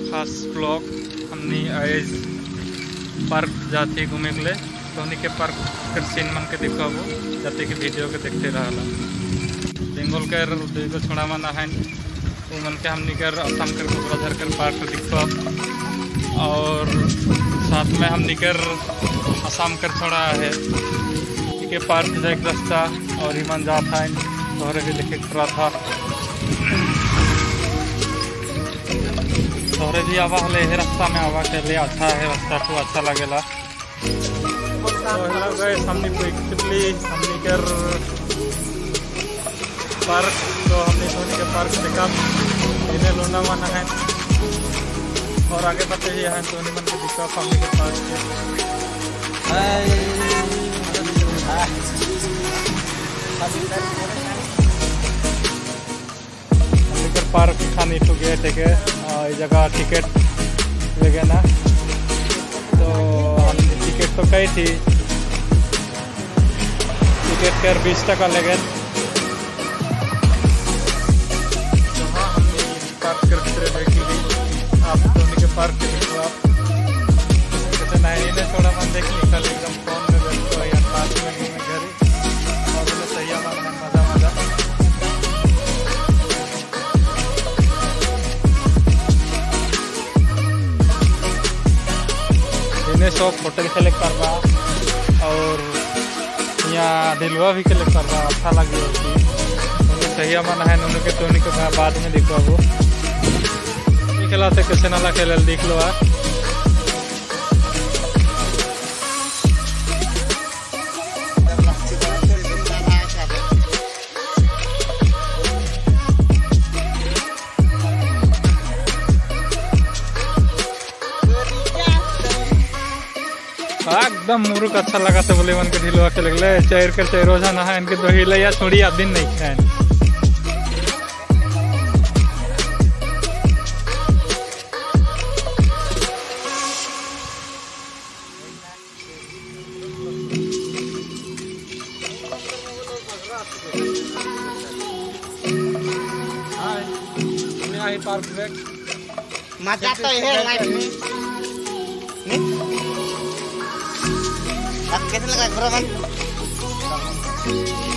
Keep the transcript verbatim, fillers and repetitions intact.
खास ब्लॉग हमने आए पार्क जाते घूमे के लिए तो उन्हीं के पार्क के सीन मन के दिखाबो जाते कि वीडियो के देखते रहला बेंगल के दुगो छोड़ा मन है मन के हमनी कर असम कर कोकराझार कर पार्क दिखा और साथ में हमनी कर असम कर छोड़ा है के पार्क जाए रास्ता और ही मन जाता है तोहरे भी देखे रहा था तोहरे भी आवा हले है रास्ता में आवा के लिए अच्छा है रास्ता तो अच्छा लगेला तो गए हमने कोई कितली हमने कर पार्क तो हमने धोनी के पार्क देखा इन्हें लोना माना है और आगे बढ़ते ही है धोनी मन के दिखा हमने के पार्क के पार्क खानी तो गए थे जगह टिकट लगे ना तो हमने टिकट तो कही थी टिकट कर बीस टका लगे तो हाँ हमने पार्क कर भीतर देखी आप धोनी के पार्क के देखो आप जैसे नहीं ने थोड़ा मन देख ली कल एकदम फोन में बैठो या पार्क में घूमे घर और उन्हें सही मन मजा मजा इन्हें सब होटल सेलेक्ट करवा और यहाँ दिलवा भी कलेक्ट करवा अच्छा लगे उन्हें सही मन है उनके तो उन्हीं के बाद में देखो वो खेला से कैसे नाला खेल देख लो आप एकदम मुरुक अच्छा लगा था बोले मन के ढिलवा के लगले चैर कर चैरो जाना है इनके दो हिले या छोड़ी आप दिन नहीं खाए हाय पार्क में मजा तो है लाइफ में अब कैसे लगा